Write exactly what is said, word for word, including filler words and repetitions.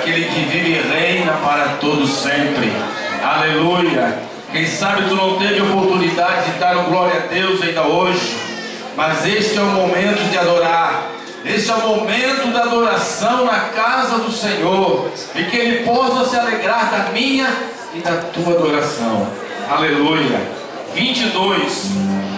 daquele que vive e reina para todos sempre. Aleluia. Quem sabe tu não teve oportunidade de dar um glória a Deus ainda hoje, mas este é o momento de adorar. Este é o momento da adoração na casa do Senhor, e que Ele possa se alegrar da minha e da tua adoração. Aleluia. vinte e dois.